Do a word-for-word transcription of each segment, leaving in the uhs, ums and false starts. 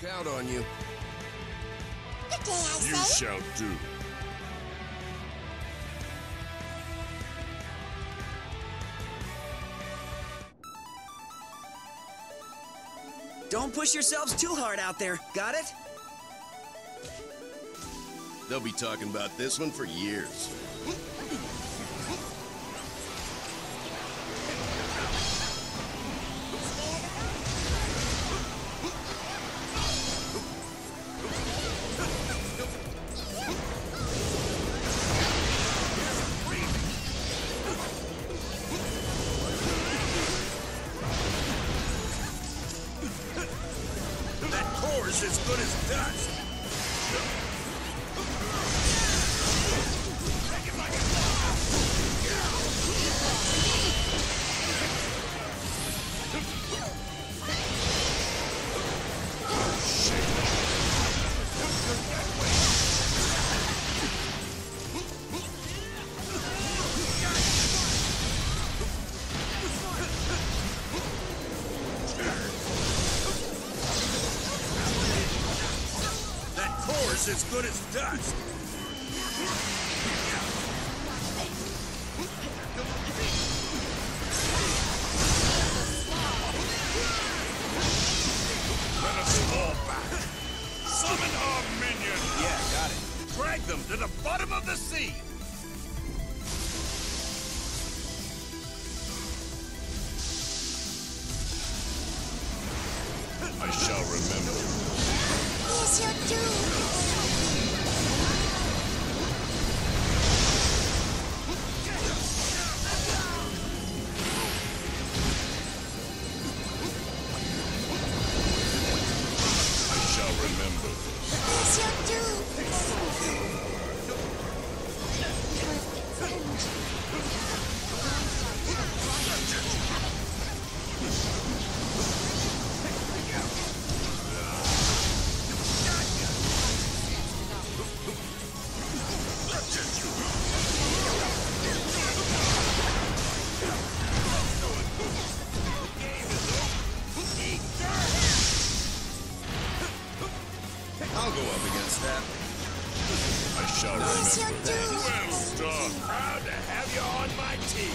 count on you. Good day, I You say. shall do. Don't push yourselves too hard out there. Got it? They'll be talking about this one for years. That core's as good as dust. Core's as good as dust. Let us fall back. Summon our minion. Yeah, got it. Drag them to the bottom of the sea. I shall remember. Here's your doom. I shall remember. Here's your doom. I'll go up against that. I shall Here's your remember. doom. Well done. Proud to have you on my team.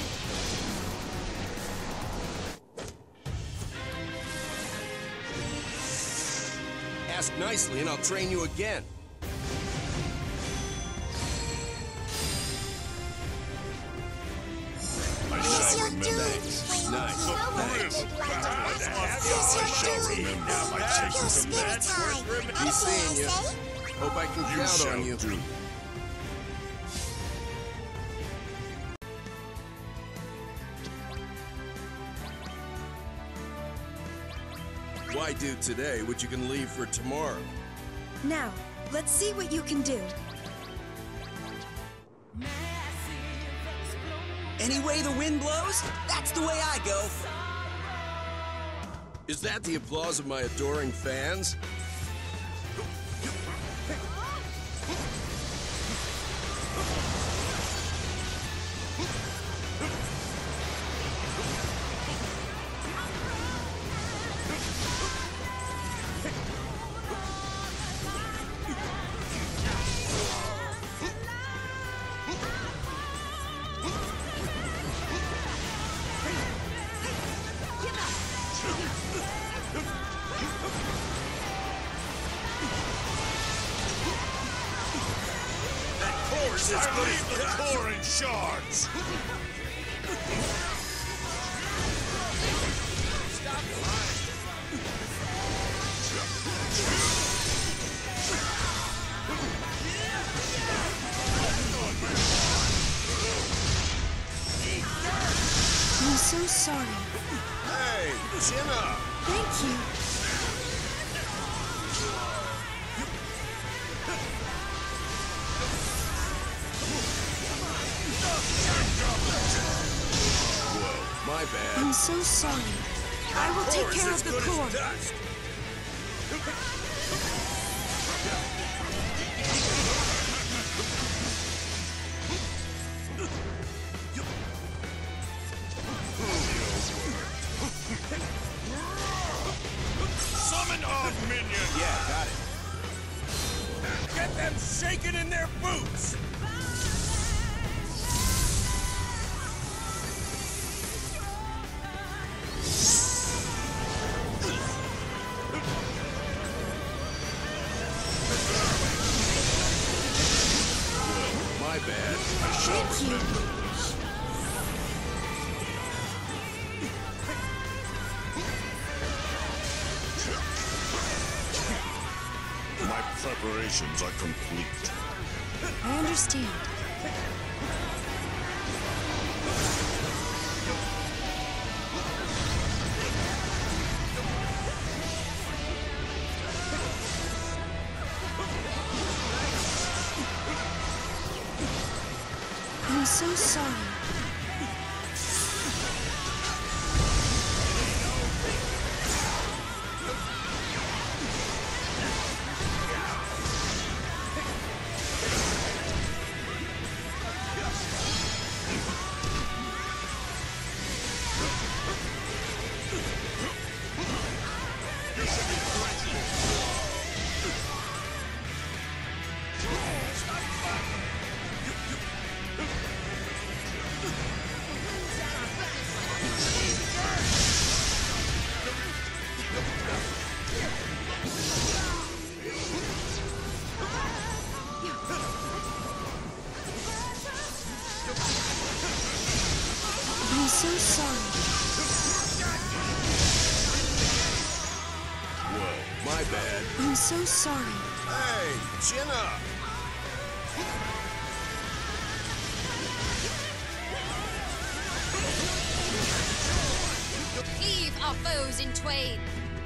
Ask nicely and I'll train you again. I Here's shall your remember. doom. Nice. Proud to have you. I shall remember. Now my Your chase is a spirit match time. worth remembering. Good Be day, seeing you. I say. Hope I can You count shall on you. do. Why do today what you can leave for tomorrow? Now, let's see what you can do. Any way the wind blows, that's the way I go. Is that the applause of my adoring fans? Core's as good as the core in shards. I'm so sorry. Hey, chin up. Thank you. Whoa, my bad. I'm so sorry. I will take Core's care as of the good core. as dust. Summon our minion! Yeah, shaking in their boots! My bad. I shall Thank you. remember this. My preparations are complete. I understand. I'm so sorry. I'm so sorry. Whoa, my bad. I'm so sorry. Hey, chin up. Cleave our foes in twain.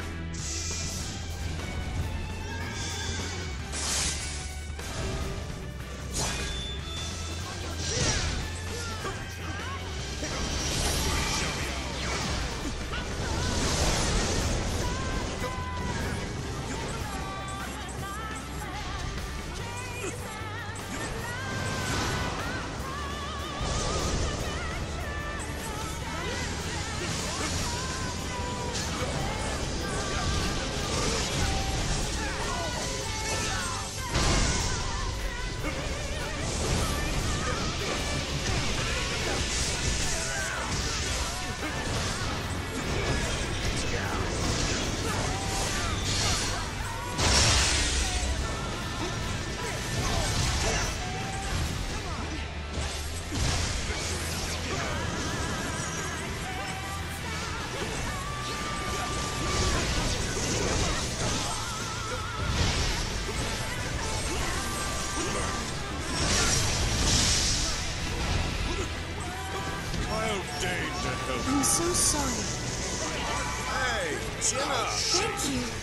I'll deign to help. I'm so sorry. Hey, chin up. Thank you.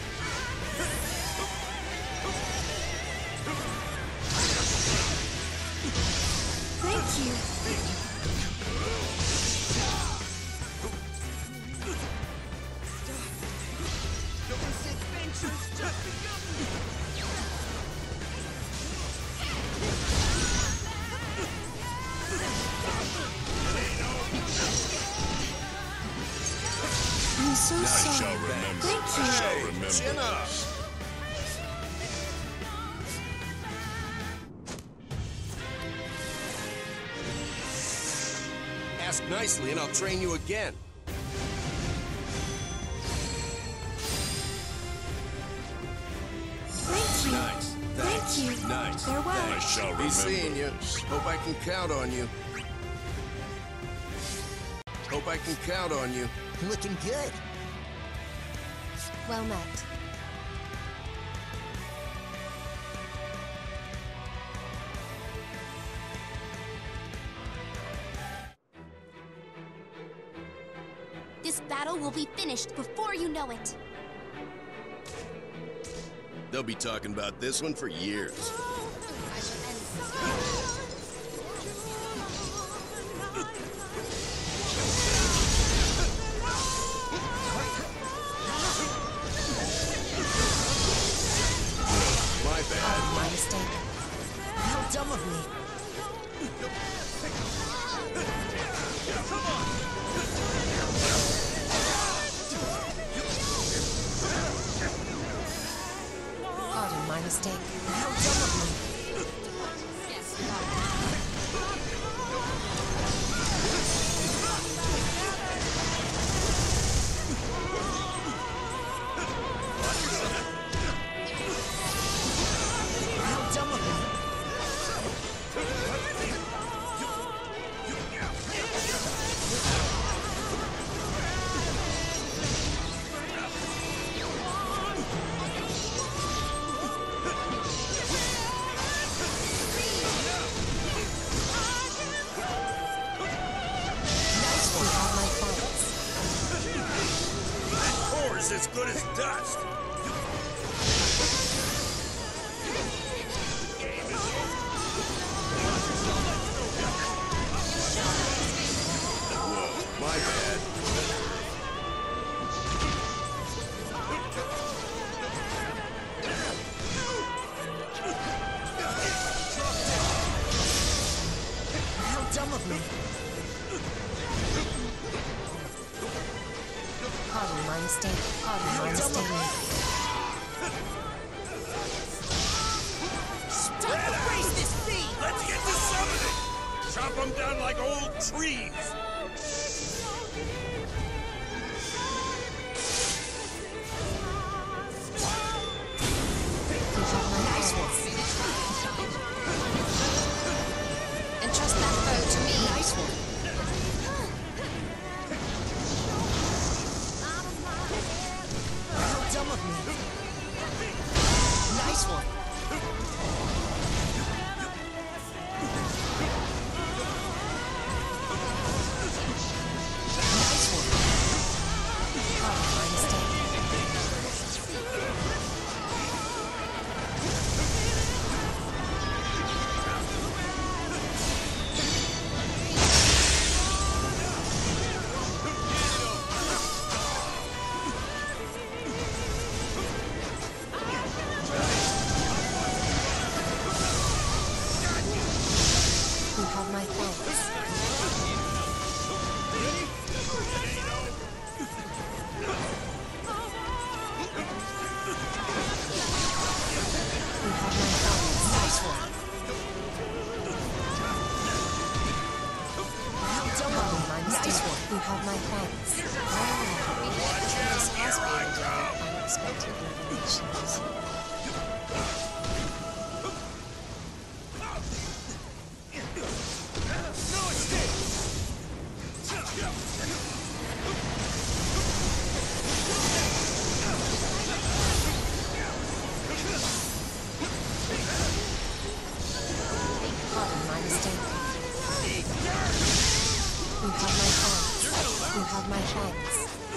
Thank you. I'm so I sorry. shall remember. Thank I you. shall Hey, remember chin up. this. Ask nicely and I'll train you again. Thank you. Nice. Thank Thanks. you. Nice. Farewell. I Thanks. shall Be remember seeing you. this. Hope I can count on you. Hope I can count on you. Looking good. Well met. This battle will be finished before you know it. They'll be talking about this one for years. My bad. My mistake. How dumb of me. Pardon my mistake. mistake. How dumb of me. As good as dust. Whoa, my bad. How dumb of me. Pardon my mistake. Pardon my mistake. Stop to raise this thing! Let's get to summoning! Chop them down like old trees! Nice one. Entrust that bow to me. Nice one. Dumb of me. Nice one. Nice one. Pardon my mistake. You have my thanks. You have my thanks. Nice one. How dumb of me. Pardon my mistake. Nice one. You have my thanks. Ah, Watch out, this has here I been come! unexpected revelations. No escape! Pardon my mistake. You have my thanks. You have my thanks.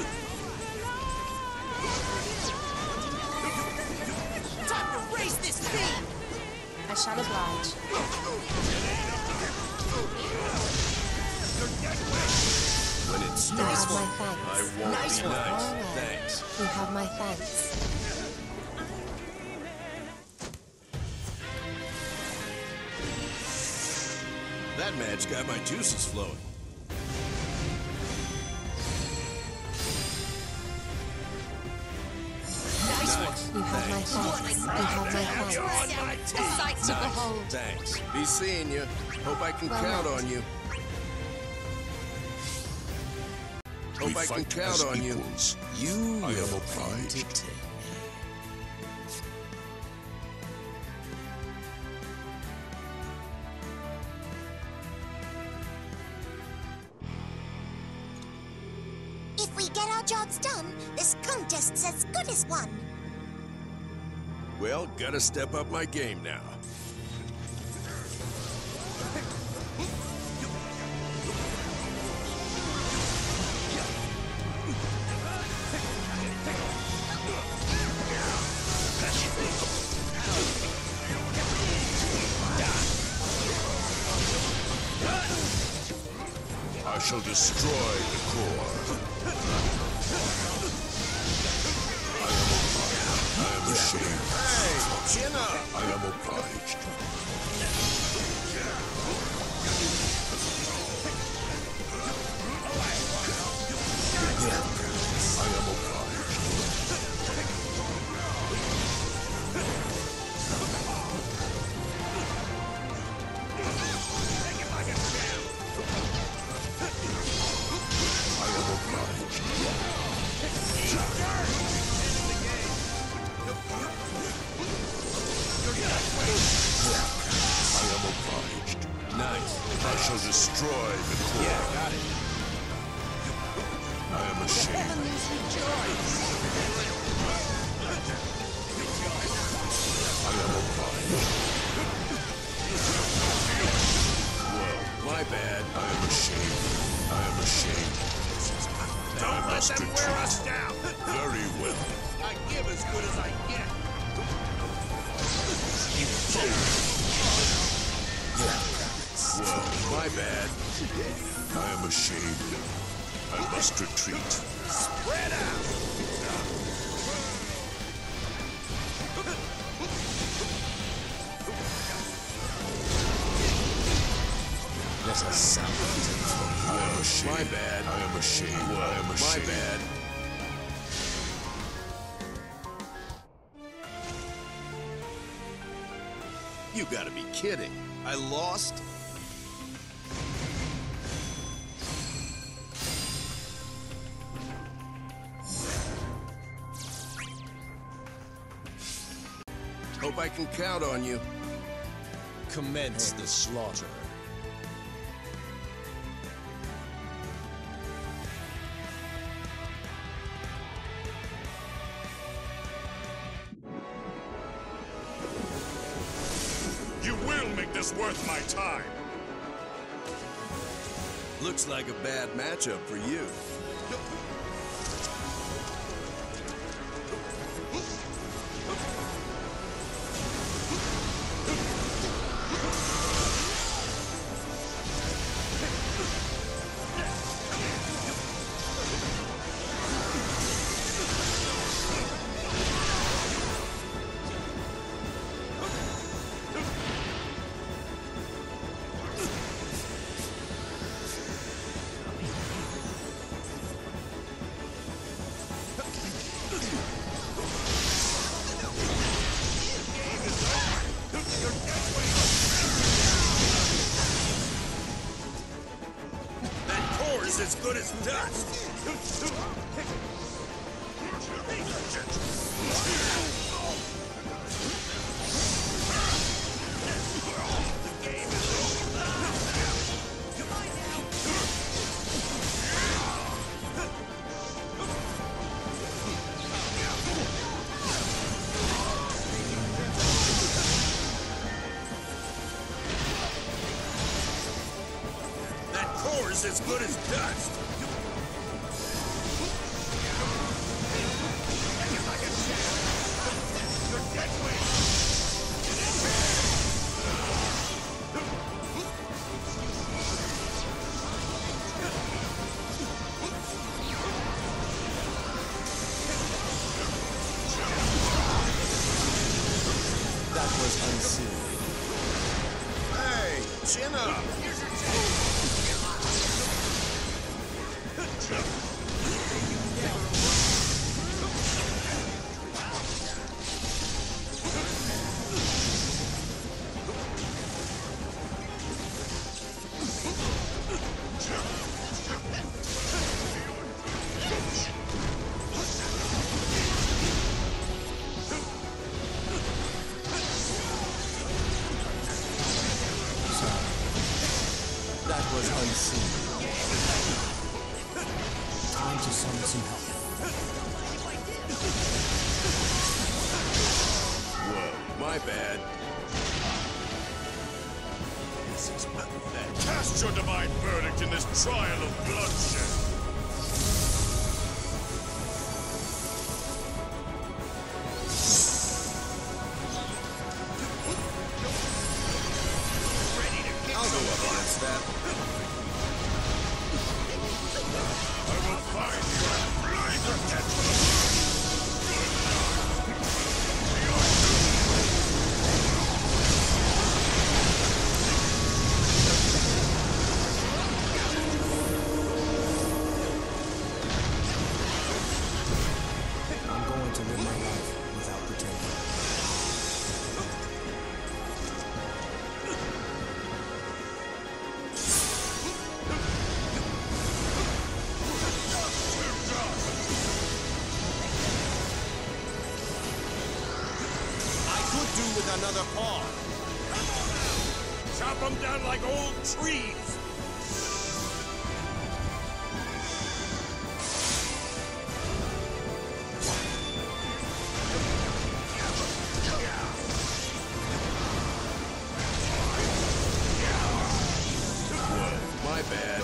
Time to raise this thing! I shall oblige. When it You starts, have my I thanks. won't Nice be one. nice. All right. Thanks. You have my thanks. That match got my juices flowing. Nice one. Nice. You have my thanks. You have my thanks. On my teeth! Sight to behold. Thanks. Be seeing you. Hope I can Well count met. on you. We Hope I can fight count as on you. equals. You I am will obliged. entertain. If we get our jobs done, this contest's as good as won. Well, gotta step up my game now. I shall destroy the core. I am ashamed. Hey, chin up! I am obliged. I am obliged. Nice. I shall destroy the core. Yeah, got it. I am ashamed. Heavens rejoice! I am obliged. Well, My bad. I am ashamed. I am ashamed. Don't I let must them retreat. wear us down. Very well. I give as good as I get. You fool! Well, my bad. I am ashamed. I must retreat. Spread out. There's a sound. I am ashamed. My bad. I am ashamed. Well, I am my ashamed. bad. You gotta be kidding. I lost? Hope I can count on you. Commence the slaughter. You will make this worth my time. Looks like a bad matchup for you. That core is as good as dust. That core is as good as dust. That was unseen. Hey, chin up. That was unseen. Time to summon some help. Whoa, my bad. This is pathetic. Cast your divine verdict in this trial of bloodshed. I'll go up against that. I will find you and blind your death. I'm going to live my life without pretending. I could do with another paw. Chop them down like old trees! Whoa, my bad.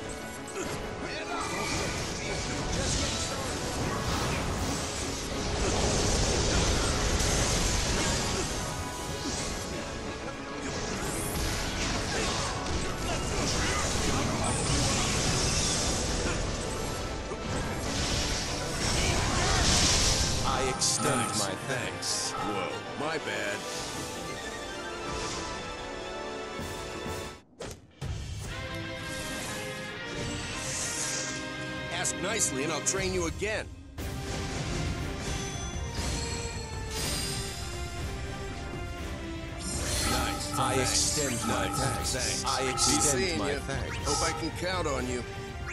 I extend Nice. my thanks. Whoa, my bad. Ask nicely and I'll train you again. Nice. I extend my Nice. thanks. Thanks. I Be extend seeing my you. thanks. Hope I can count on you.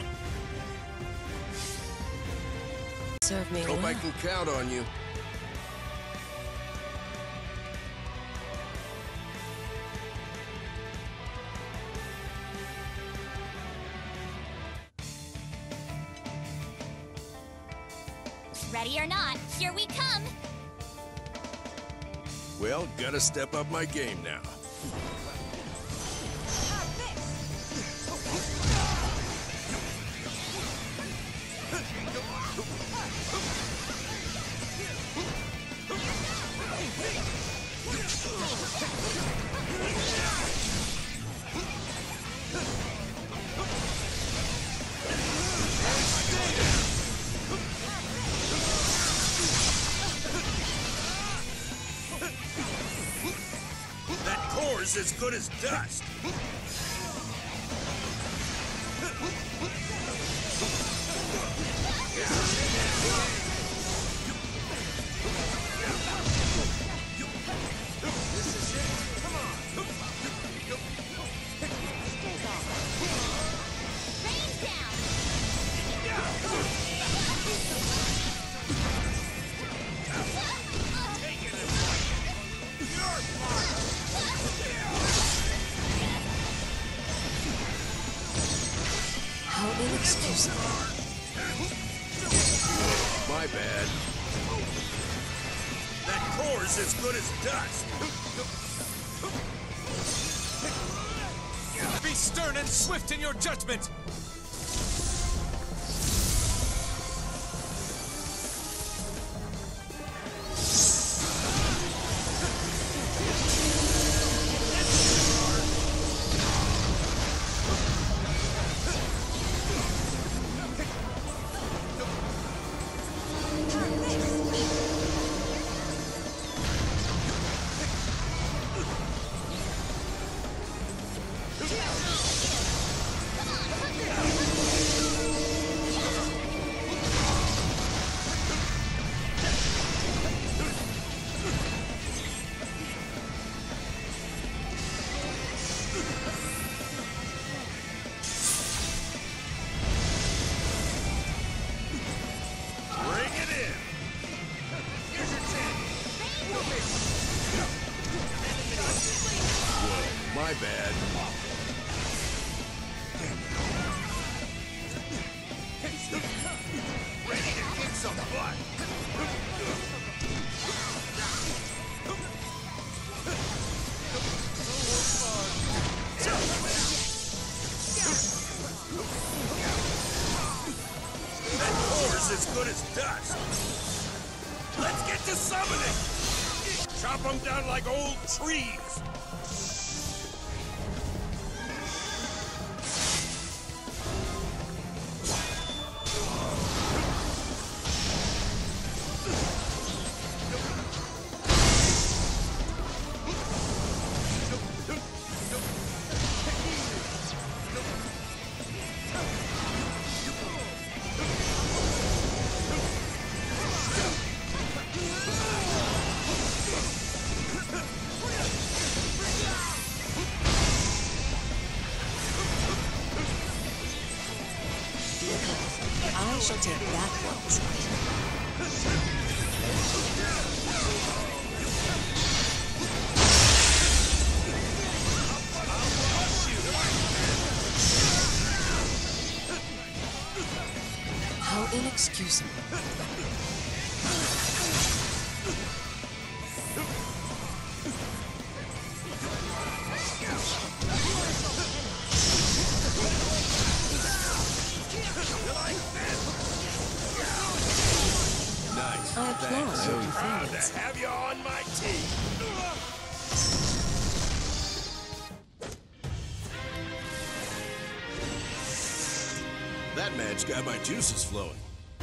Serve me Hope I well. can count on you. Ready or not, here we come. Well, gotta step up my game now. That core's as good as dust! Rain down. How inexcusable. My bad. That core's as good as dust! Be stern and swift in your judgment! Bring it in! Here's your chance! Whoa, my bad. Ready to kick some butt! That core's as good as dust! Let's get to summoning! Chop them down like old trees! I shall take that one. excuse him. Nice. I applaud Thanks. your Proud performance. to have you on my team. That match got my juices flowing.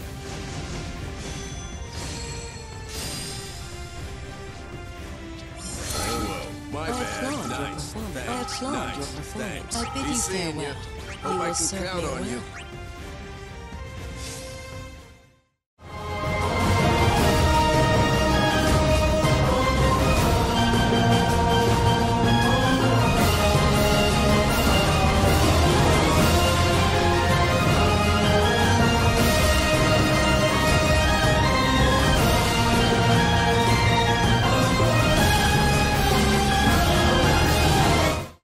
Oh, whoa. My I bad. applaud your Nice. performance. I Thanks. applaud nice. your performance. Thanks. I bid Be you seeing farewell. ya. You Hope I will can serve count me on well. you.